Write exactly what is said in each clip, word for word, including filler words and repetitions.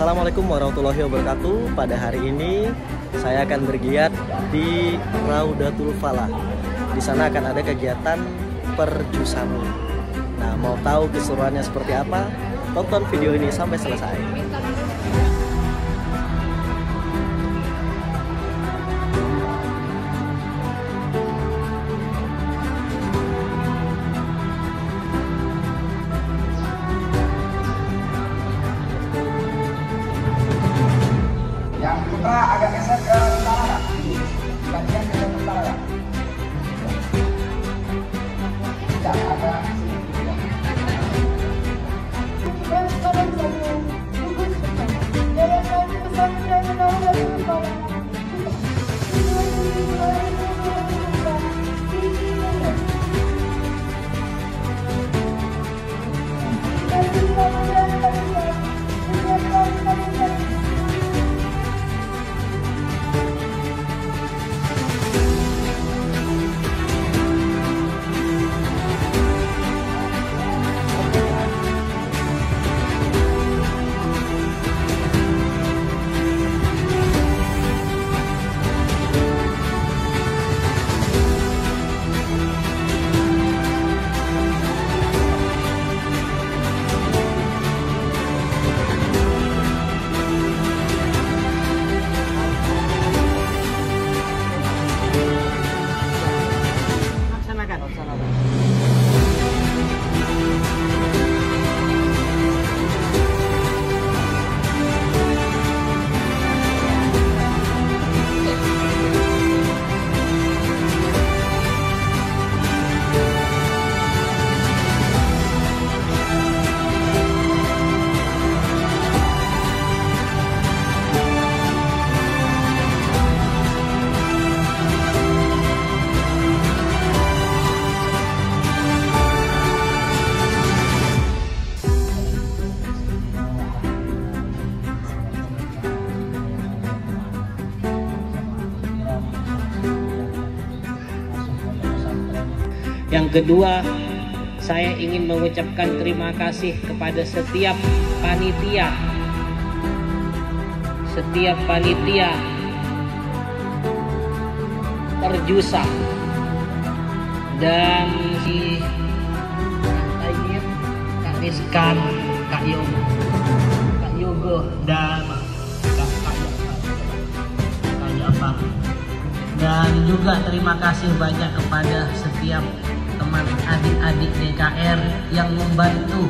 Assalamualaikum warahmatullahi wabarakatuh. Pada hari ini saya akan bergiat di Raudatul Falah. Di sana akan ada kegiatan perjusami. Nah, mau tahu keseruannya seperti apa? Tonton video ini sampai selesai. Yang putra agak geser ke utara ya. Bagian geser ke utara ya. Tidak ada Yang kedua, saya ingin mengucapkan terima kasih kepada setiap panitia, setiap panitia perjusa dan si Tayyib, Kak Rizkan, Kak Yogo, Kak Yogo dan Kak Jafar. Dan juga terima kasih banyak kepada setiap teman adik-adik D K R yang membantu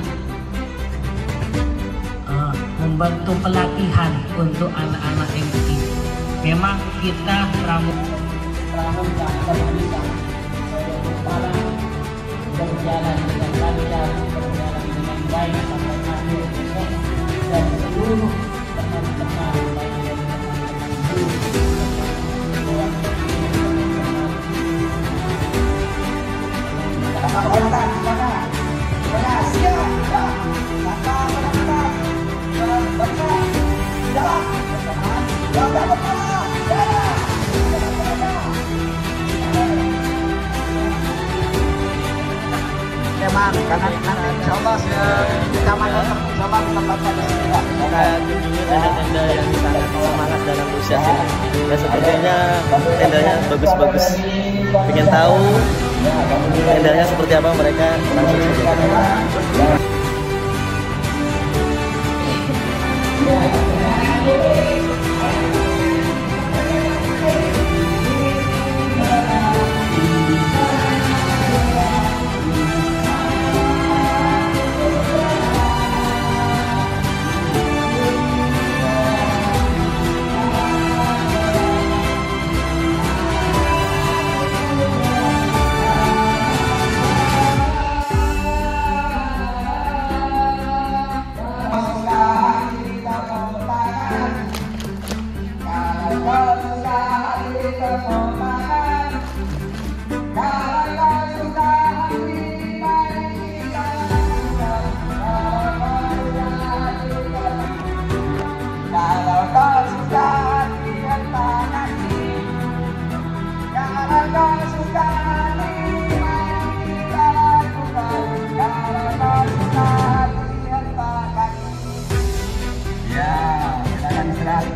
uh, membantu pelatihan untuk anak-anak M T. Memang kita pramuka pramuka pramuka berjalan dengan lancar, berjalan dengan baik sampai akhir, dan seluruh teman-teman baik dari teman-teman Peralatan di mana? Mana? Siap. Maka peralatan. Baca. Jalan. Jalan kepala. Jalan. Memang karena nanti insya Allah rekaman insya Allah tempatnya di sini. Kita kunjungi tenda-tenda yang sangat semangat dan antusias ini. Ya, sepertinya tendanya bagus-bagus. Pengen tahu tendanya seperti apa, mereka langsung saja.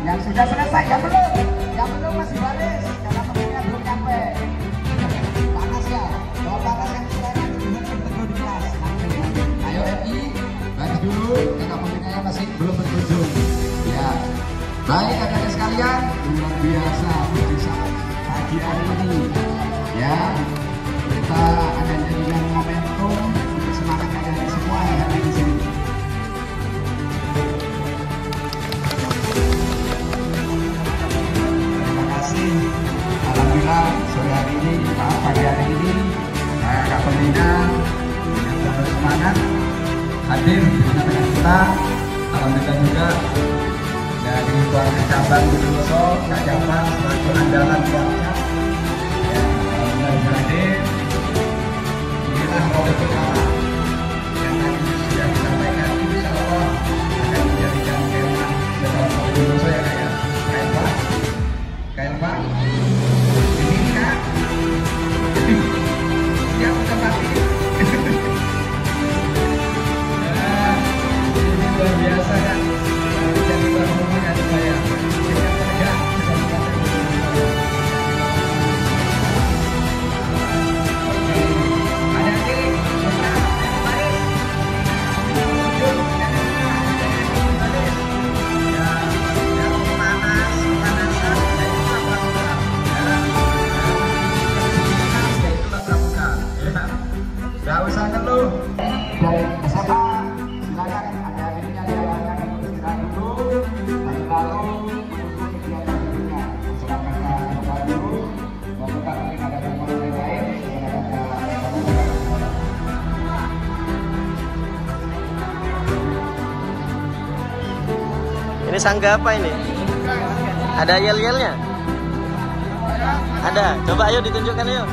yang sudah selesai, yang belum, yang belum masih baris karena pemainnya belum nyampe. Panas ya, kalau panas yang istilahnya betul-betul di kelas. Ayo M I, baris dulu karena pemainnya masih belum berkunjung. Ya, baik adik-adik sekalian, luar biasa bisa pagi hari ini. Ya, kita akan jadikan momentum untuk semangat adik-adik semua yang ada di sini. Alhamdulillah sore hari ini, pagi hari ini kakak pembina dengan penuh semangat hadir di tengah-tengah kita. Alhamdulillah juga dari keluarga cabang Bondowoso, Kak Jamal selaku andalan keluarga. Ya, alhamdulillah bisa hadir. Inilah Raudatul Falah yang tadi sudah disampaikan, insya Allah akan menjadikan kemah bersama Bondowoso ya Kak ya. Kayak Pak, kayak Pak. Ya, udah pasti. Nah, ini luar biasa kan. Jadi luar rumah kan saya. Saya kerja Oke, ada lagi. Gak usah ngeluh. Dari S M A silakan adik-adiknya diarahkan untuk istirahat dulu. Lalu lalu menuju kegiatan berikutnya. Silakan kembali dulu. Membuka mungkin ada teman lain. Ini sangga apa ini? Ada yel-yelnya? Ada. Coba ayo ditunjukkan yuk.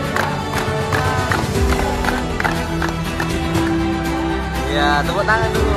Ya, tepuk tangan dulu.